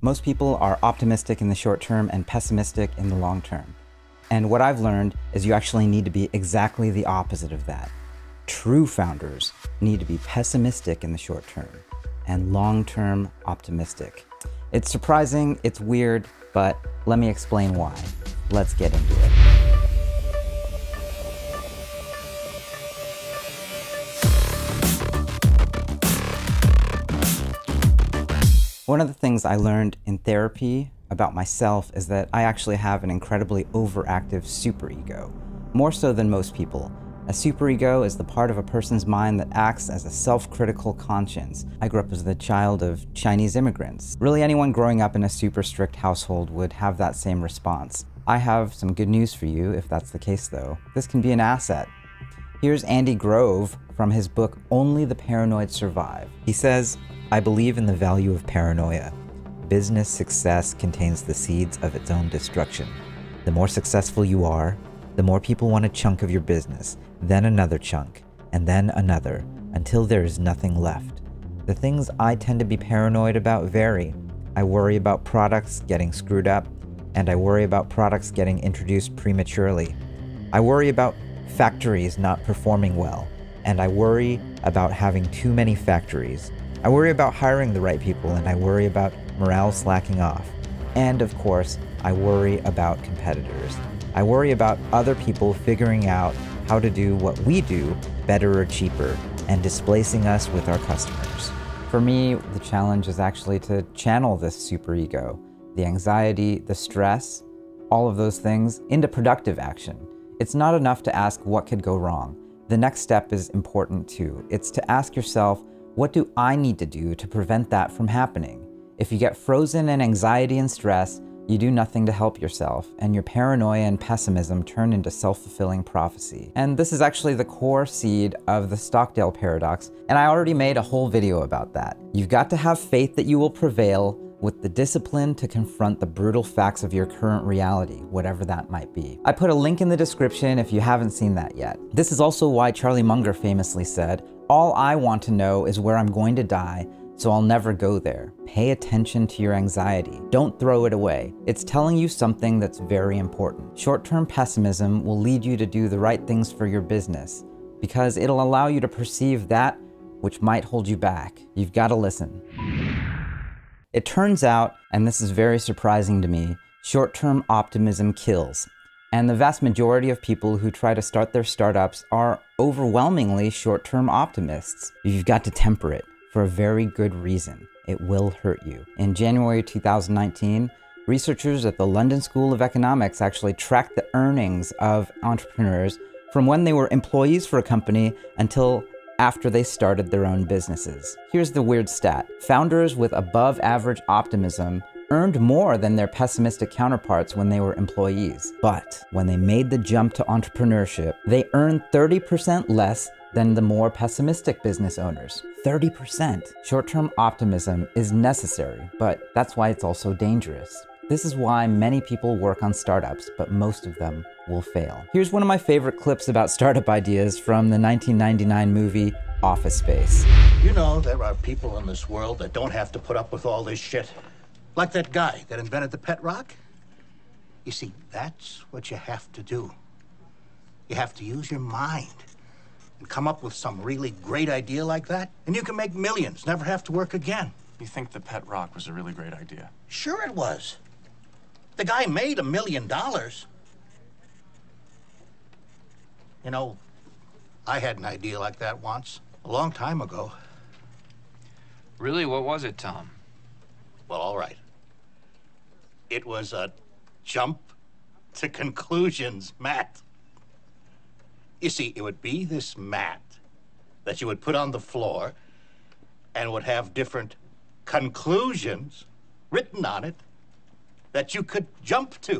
Most people are optimistic in the short term and pessimistic in the long term. And what I've learned is you actually need to be exactly the opposite of that. True founders need to be pessimistic in the short term and long-term optimistic. It's surprising, it's weird, but let me explain why. Let's get into it. One of the things I learned in therapy about myself is that I actually have an incredibly overactive superego, more so than most people. A superego is the part of a person's mind that acts as a self-critical conscience. I grew up as the child of Chinese immigrants. Really, anyone growing up in a super strict household would have that same response. I have some good news for you if that's the case though. This can be an asset. Here's Andy Grove from his book, Only the Paranoid Survive. He says, "I believe in the value of paranoia. Business success contains the seeds of its own destruction. The more successful you are, the more people want a chunk of your business, then another chunk, and then another, until there is nothing left. The things I tend to be paranoid about vary. I worry about products getting screwed up, and I worry about products getting introduced prematurely. I worry about factories not performing well, and I worry about having too many factories. I worry about hiring the right people, and I worry about morale slacking off. And of course, I worry about competitors. I worry about other people figuring out how to do what we do better or cheaper and displacing us with our customers." For me, the challenge is actually to channel this superego, the anxiety, the stress, all of those things into productive action. It's not enough to ask what could go wrong. The next step is important too. It's to ask yourself, what do I need to do to prevent that from happening? If you get frozen in anxiety and stress, you do nothing to help yourself, and your paranoia and pessimism turn into self-fulfilling prophecy. And this is actually the core seed of the Stockdale paradox, and I already made a whole video about that. You've got to have faith that you will prevail with the discipline to confront the brutal facts of your current reality, whatever that might be. I put a link in the description if you haven't seen that yet. This is also why Charlie Munger famously said, "All I want to know is where I'm going to die, so I'll never go there." Pay attention to your anxiety. Don't throw it away. It's telling you something that's very important. Short-term pessimism will lead you to do the right things for your business because it'll allow you to perceive that which might hold you back. You've got to listen. It turns out, and this is very surprising to me, short-term optimism kills. And the vast majority of people who try to start their startups are overwhelmingly short-term optimists. You've got to temper it. For a very good reason. It will hurt you. In January 2019, researchers at the London School of Economics actually tracked the earnings of entrepreneurs from when they were employees for a company until after they started their own businesses. Here's the weird stat. Founders with above average optimism earned more than their pessimistic counterparts when they were employees. But when they made the jump to entrepreneurship, they earned 30% less than the more pessimistic business owners. 30%. Short-term optimism is necessary, but that's why it's also dangerous. This is why many people work on startups, but most of them will fail. Here's one of my favorite clips about startup ideas from the 1999 movie Office Space. You know, there are people in this world that don't have to put up with all this shit. Like that guy that invented the pet rock. You see, that's what you have to do. You have to use your mind and come up with some really great idea like that, and you can make millions, never have to work again. You think the pet rock was a really great idea? Sure it was. The guy made $1 million. You know, I had an idea like that once, a long time ago. Really? What was it, Tom? Well, all right. It was a jump to conclusions, Matt. You see, it would be this mat that you would put on the floor and would have different conclusions written on it that you could jump to.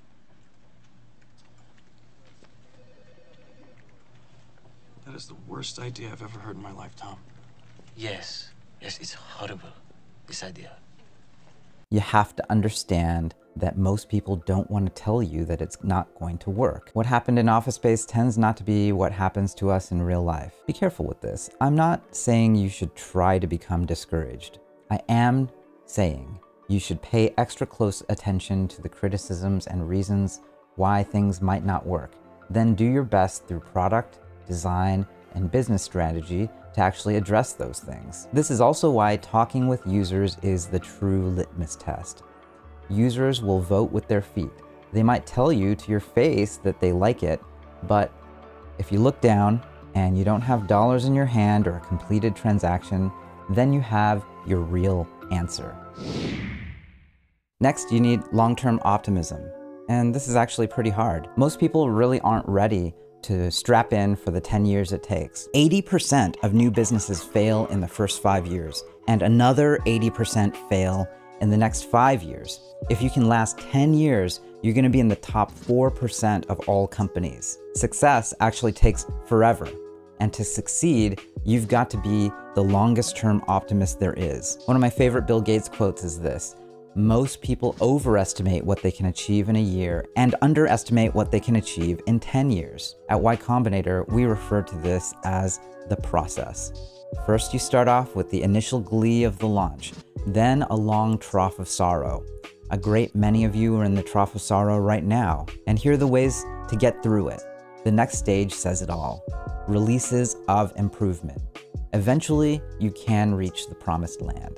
That is the worst idea I've ever heard in my life, Tom. Yes, it's horrible, this idea. You have to understand that most people don't want to tell you that it's not going to work. What happened in Office Space tends not to be what happens to us in real life. Be careful with this. I'm not saying you should try to become discouraged. I am saying You should pay extra close attention to the criticisms and reasons why things might not work. Then do your best through product, design, and business strategy to actually address those things. This is also why talking with users is the true litmus test. Users will vote with their feet. They might tell you to your face that they like it, but if you look down and you don't have dollars in your hand or a completed transaction, then you have your real answer. Next, you need long-term optimism. And this is actually pretty hard. Most people really aren't ready to strap in for the 10 years it takes. 80% of new businesses fail in the first 5 years, and another 80% fail in the next 5 years. If you can last 10 years, you're gonna be in the top 4% of all companies. Success actually takes forever. And to succeed, you've got to be the longest term optimist there is. One of my favorite Bill Gates quotes is this: most people overestimate what they can achieve in a year and underestimate what they can achieve in 10 years. At Y Combinator, we refer to this as the process. First, you start off with the initial glee of the launch, then a long trough of sorrow. A great many of you are in the trough of sorrow right now, and here are the ways to get through it. The next stage says it all: releases of improvement. Eventually, you can reach the promised land.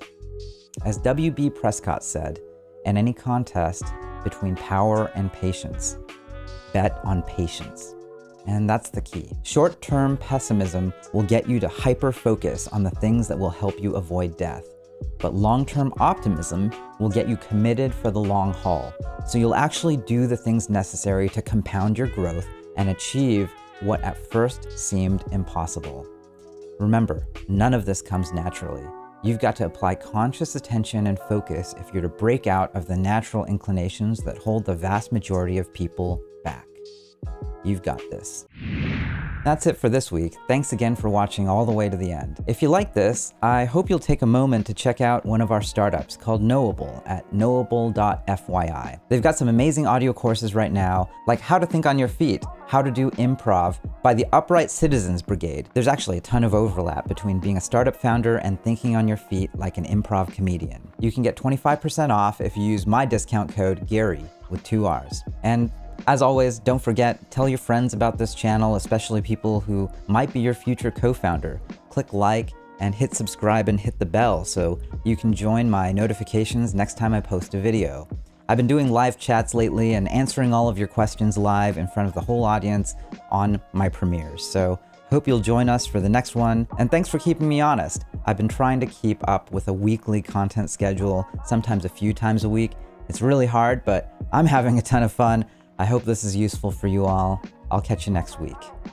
As W.B. Prescott said, in any contest between power and patience, bet on patience. And that's the key. Short-term pessimism will get you to hyper-focus on the things that will help you avoid death. But long-term optimism will get you committed for the long haul. So you'll actually do the things necessary to compound your growth and achieve what at first seemed impossible. Remember, none of this comes naturally. You've got to apply conscious attention and focus if you're to break out of the natural inclinations that hold the vast majority of people back. You've got this. That's it for this week. Thanks again for watching all the way to the end. If you like this, I hope you'll take a moment to check out one of our startups called Knowable at knowable.fyi. They've got some amazing audio courses right now, like How to Think on Your Feet, How to Do Improv by the Upright Citizens Brigade. There's actually a ton of overlap between being a startup founder and thinking on your feet like an improv comedian. You can get 25% off if you use my discount code Garry with 2 R's. And as always, don't forget, tell your friends about this channel, especially people who might be your future co-founder. Click like and hit subscribe and hit the bell so you can join my notifications next time I post a video. I've been doing live chats lately and answering all of your questions live in front of the whole audience on my premieres. So hope you'll join us for the next one. And thanks for keeping me honest. I've been trying to keep up with a weekly content schedule, sometimes a few times a week. It's really hard, but I'm having a ton of fun. I hope this is useful for you all. I'll catch you next week.